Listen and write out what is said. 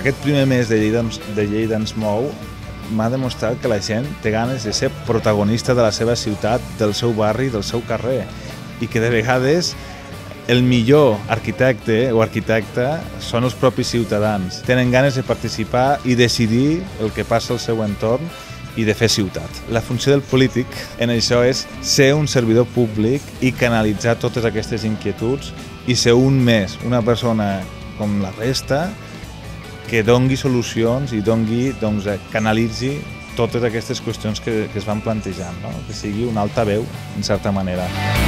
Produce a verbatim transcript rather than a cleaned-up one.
aquest primer mes de Lleida, de Lleida ens mou m'ha demostrat que la gent té ganes de ser protagonista de la seva ciutat, del seu barri, del seu carrer, i que de vegades el millor arquitecte o arquitecta són els propis ciutadans. Tenen ganes de participar i decidir el que passa al seu entorn i de fer ciutat. La funció del polític en això és ser un servidor públic i canalitzar totes aquestes inquietuds i ser un més, una persona com la resta, que dongui solucions i dongui, doncs, canalitzi totes aquestes qüestions que, que es van plantejant, no? Que sigui una altaveu, en certa manera.